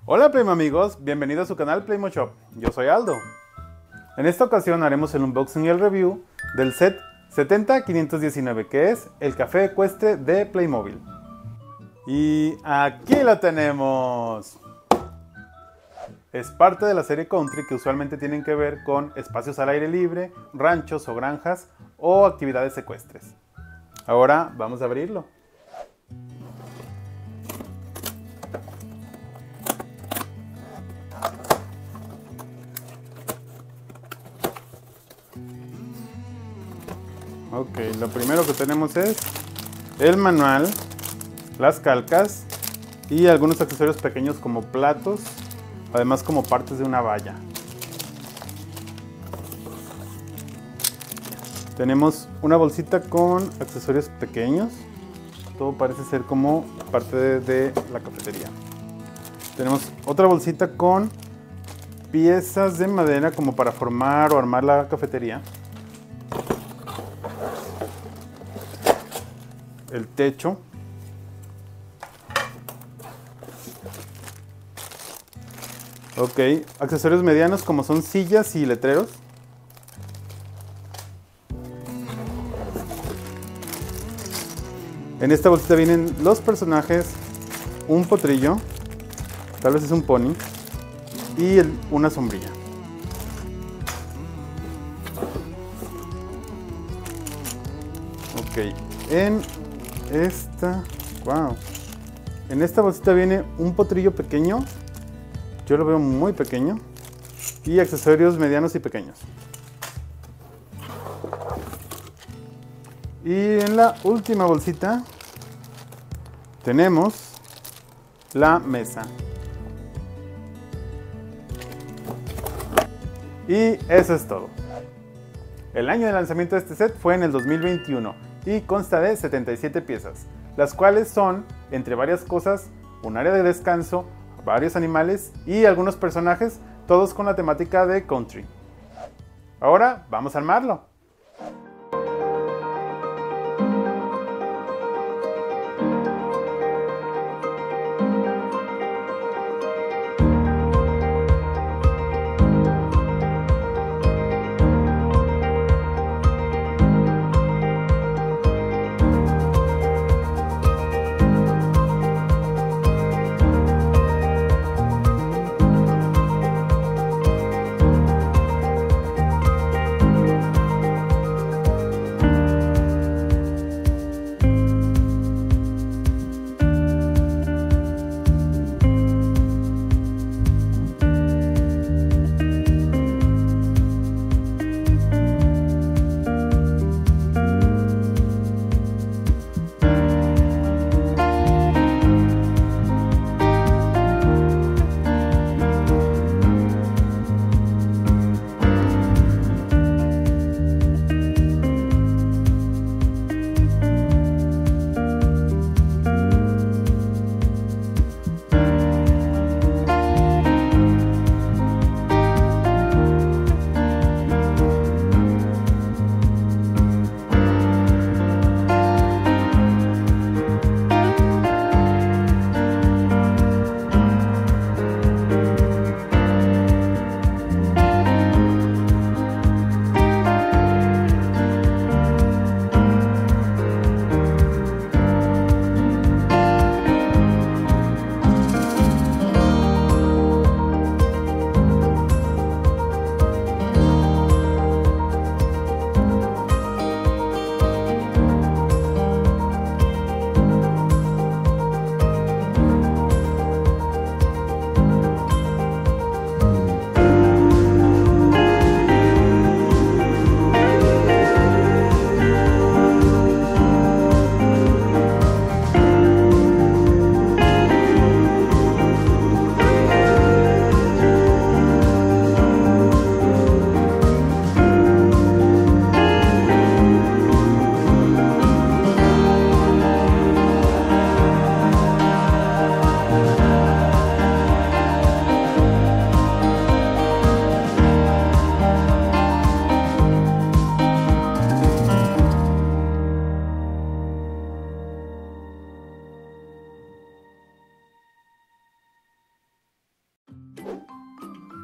Hola Playmo amigos, bienvenidos a su canal Playmo Shop, yo soy Aldo. En esta ocasión haremos el unboxing y el review del set 70519, que es el café ecuestre de Playmobil. Y aquí lo tenemos. Es parte de la serie Country, que usualmente tienen que ver con espacios al aire libre, ranchos o granjas o actividades ecuestres. Ahora vamos a abrirlo. Ok, lo primero que tenemos es el manual, las calcas y algunos accesorios pequeños como platos, además como partes de una valla. Tenemos una bolsita con accesorios pequeños, todo parece ser como parte de la cafetería. Tenemos otra bolsita con piezas de madera como para formar o armar la cafetería. El techo, ok, accesorios medianos como son sillas y letreros. En esta bolsita vienen los personajes, un potrillo, tal vez es un pony, y una sombrilla. Ok, en esta bolsita viene un potrillo pequeño, yo lo veo muy pequeño, y accesorios medianos y pequeños. Y en la última bolsita tenemos la mesa. Y eso es todo. El año de lanzamiento de este set fue en el 2021. Y consta de 77 piezas, las cuales son, entre varias cosas, un área de descanso, varios animales y algunos personajes, todos con la temática de country. Ahora vamos a armarlo.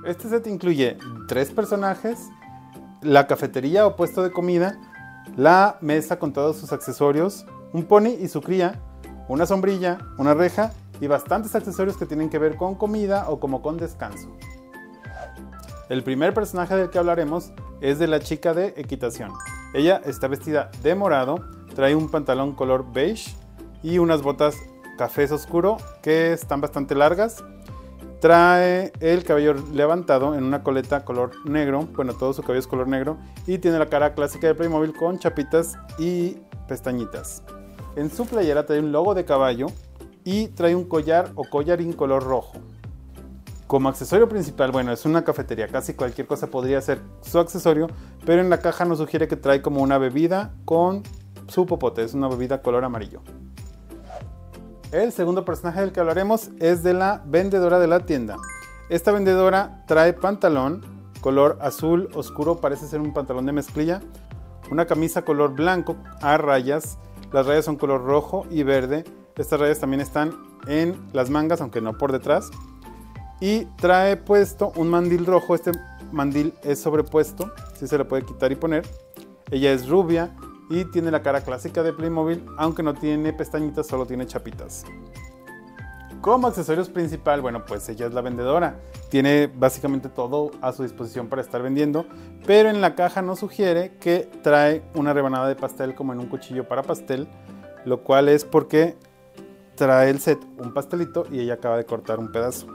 Este set incluye 3 personajes, la cafetería o puesto de comida, la mesa con todos sus accesorios, un pony y su cría, una sombrilla, una reja y bastantes accesorios que tienen que ver con comida o como con descanso. El primer personaje del que hablaremos es de la chica de equitación. Ella está vestida de morado, trae un pantalón color beige y unas botas cafés oscuro que están bastante largas. Trae el cabello levantado en una coleta color negro, bueno, todo su cabello es color negro, y tiene la cara clásica de Playmobil con chapitas y pestañitas. En su playera trae un logo de caballo y trae un collar o collarín color rojo. Como accesorio principal, bueno, es una cafetería, casi cualquier cosa podría ser su accesorio, pero en la caja nos sugiere que trae como una bebida con su popote, es una bebida color amarillo. El segundo personaje del que hablaremos es de la vendedora de la tienda. Esta vendedora trae pantalón color azul oscuro, parece ser un pantalón de mezclilla, una camisa color blanco a rayas, las rayas son color rojo y verde, estas rayas también están en las mangas, aunque no por detrás, y trae puesto un mandil rojo, este mandil es sobrepuesto, si se le puede quitar y poner. Ella es rubia y tiene la cara clásica de Playmobil, aunque no tiene pestañitas, solo tiene chapitas. Como accesorios principal, bueno, pues ella es la vendedora. Tiene básicamente todo a su disposición para estar vendiendo, pero en la caja nos sugiere que trae una rebanada de pastel como en un cuchillo para pastel, lo cual es porque trae el set un pastelito y ella acaba de cortar un pedazo.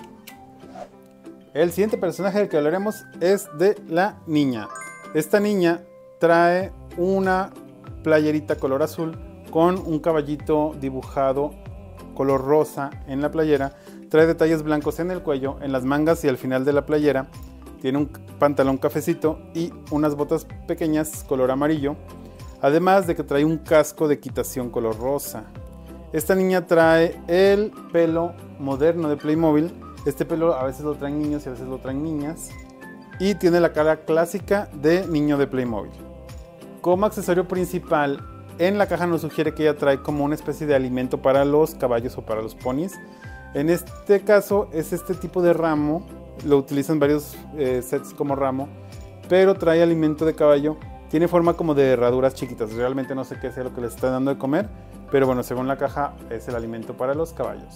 El siguiente personaje del que hablaremos es de la niña. Esta niña trae una playerita color azul con un caballito dibujado color rosa en la playera, trae detalles blancos en el cuello, en las mangas y al final de la playera, tiene un pantalón cafecito y unas botas pequeñas color amarillo, además de que trae un casco de equitación color rosa. Esta niña trae el pelo moderno de Playmobil, este pelo a veces lo traen niños y a veces lo traen niñas, y tiene la cara clásica de niño de Playmobil. Como accesorio principal, en la caja nos sugiere que ella trae como una especie de alimento para los caballos o para los ponis. En este caso es este tipo de ramo, lo utilizan varios sets como ramo, pero trae alimento de caballo, tiene forma como de herraduras chiquitas, realmente no sé qué sea lo que les está dando de comer, pero bueno, según la caja es el alimento para los caballos.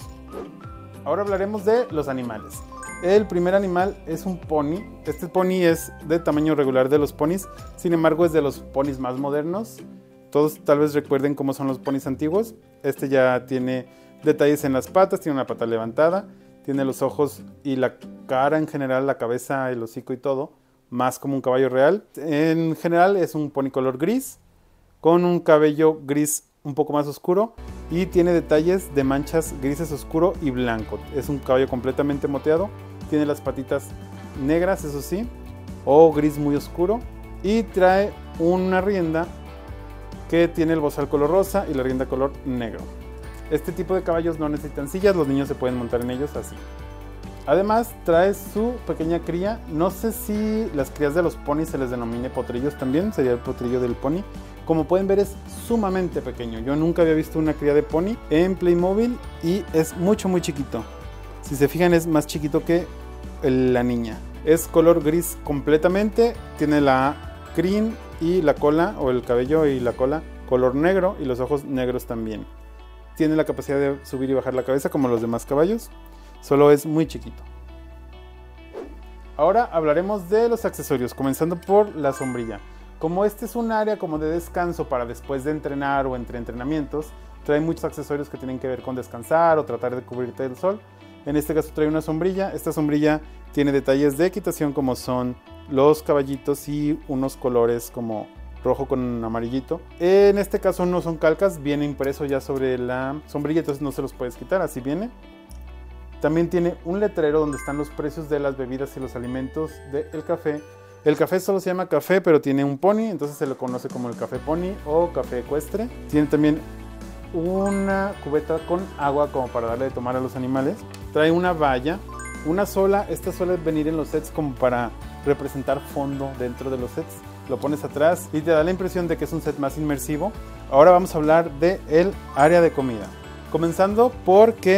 Ahora hablaremos de los animales. El primer animal es un pony. Este pony es de tamaño regular de los ponis, sin embargo es de los ponis más modernos. Todos tal vez recuerden cómo son los ponis antiguos. Este ya tiene detalles en las patas, tiene una pata levantada, tiene los ojos y la cara en general, la cabeza, el hocico y todo, más como un caballo real. En general es un pony color gris, con un cabello gris un poco más oscuro y tiene detalles de manchas grises oscuro y blanco. Es un caballo completamente moteado, tiene las patitas negras, eso sí, o gris muy oscuro, y trae una rienda que tiene el bozal color rosa y la rienda color negro. Este tipo de caballos no necesitan sillas, los niños se pueden montar en ellos así. Además trae su pequeña cría, no sé si las crías de los ponis se les denomine potrillos también, sería el potrillo del pony. Como pueden ver es sumamente pequeño, yo nunca había visto una cría de pony en Playmobil y es muy chiquito. Si se fijan es más chiquito que la niña. Es color gris completamente, tiene la crin y la cola o el cabello y la cola color negro y los ojos negros también. Tiene la capacidad de subir y bajar la cabeza como los demás caballos, solo es muy chiquito. Ahora hablaremos de los accesorios, comenzando por la sombrilla. Como este es un área como de descanso para después de entrenar o entre entrenamientos, trae muchos accesorios que tienen que ver con descansar o tratar de cubrirte del sol. En este caso trae una sombrilla. Esta sombrilla tiene detalles de equitación como son los caballitos y unos colores como rojo con amarillito. En este caso no son calcas, viene impreso ya sobre la sombrilla, entonces no se los puedes quitar, así viene. También tiene un letrero donde están los precios de las bebidas y los alimentos del café. El café solo se llama café, pero tiene un pony, entonces se lo conoce como el café pony o café ecuestre. Tiene también una cubeta con agua como para darle de tomar a los animales. Trae una valla, una sola. Esta suele venir en los sets como para representar fondo dentro de los sets. Lo pones atrás y te da la impresión de que es un set más inmersivo. Ahora vamos a hablar del área de comida. Comenzando porque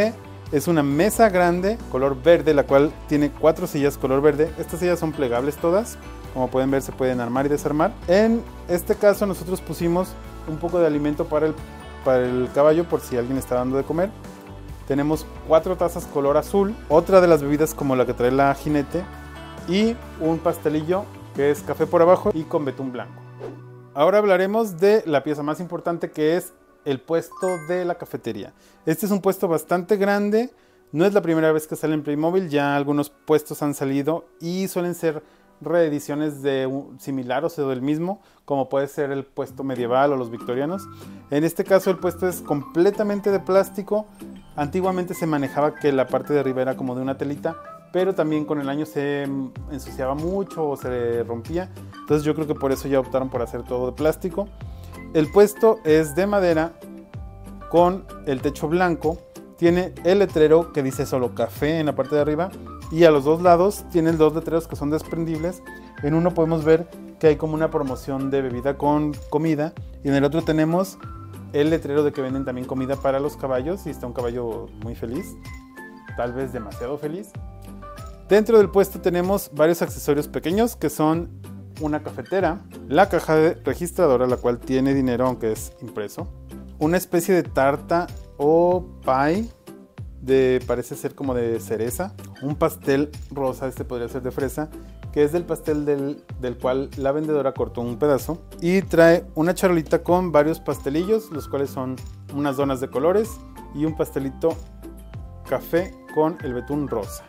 Es una mesa grande, color verde, la cual tiene 4 sillas color verde. Estas sillas son plegables todas. Como pueden ver, se pueden armar y desarmar. En este caso nosotros pusimos un poco de alimento para el caballo, por si alguien está dando de comer. Tenemos 4 tazas color azul, otra de las bebidas como la que trae la jinete, y un pastelillo que es café por abajo y con betún blanco. Ahora hablaremos de la pieza más importante, que es el puesto de la cafetería. Este es un puesto bastante grande, no es la primera vez que sale en Playmobil, ya algunos puestos han salido y suelen ser reediciones de similar o sea del mismo, como puede ser el puesto medieval o los victorianos. En este caso el puesto es completamente de plástico. Antiguamente se manejaba que la parte de arriba era como de una telita, pero también con el año se ensuciaba mucho o se rompía, entonces yo creo que por eso ya optaron por hacer todo de plástico. El puesto es de madera con el techo blanco, tiene el letrero que dice solo café en la parte de arriba, y a los dos lados tienen 2 letreros que son desprendibles. En uno podemos ver que hay como una promoción de bebida con comida, y en el otro tenemos el letrero de que venden también comida para los caballos, y está un caballo muy feliz, tal vez demasiado feliz. Dentro del puesto tenemos varios accesorios pequeños que son una cafetera, la caja registradora, la cual tiene dinero aunque es impreso, una especie de tarta o pie parece ser como de cereza, un pastel rosa, este podría ser de fresa, que es del pastel del cual la vendedora cortó un pedazo, y trae una charolita con varios pastelillos, los cuales son unas donas de colores y un pastelito café con el betún rosa.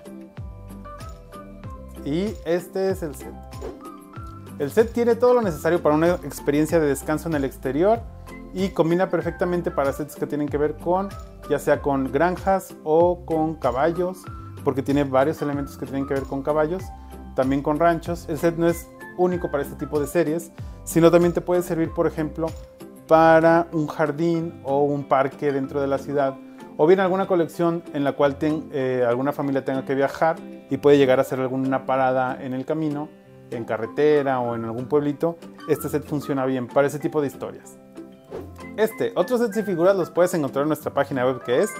Y este es el set. El set tiene todo lo necesario para una experiencia de descanso en el exterior y combina perfectamente para sets que tienen que ver con, ya sea con granjas o con caballos, porque tiene varios elementos que tienen que ver con caballos, también con ranchos. El set no es único para este tipo de series, sino también te puede servir, por ejemplo, para un jardín o un parque dentro de la ciudad, o bien alguna colección en la cual alguna familia tenga que viajar y puede llegar a hacer alguna parada en el camino, en carretera o en algún pueblito. Este set funciona bien para ese tipo de historias. Otros sets y figuras los puedes encontrar en nuestra página web, que es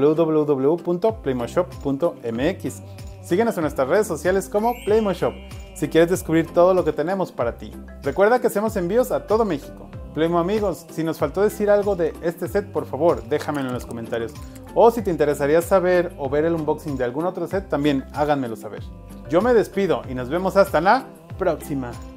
www.playmoshop.mx. Síguenos en nuestras redes sociales como Playmoshop si quieres descubrir todo lo que tenemos para ti. Recuerda que hacemos envíos a todo México. Playmo amigos, si nos faltó decir algo de este set, por favor déjamelo en los comentarios. O si te interesaría saber o ver el unboxing de algún otro set, también háganmelo saber. Yo me despido y nos vemos hasta la próxima.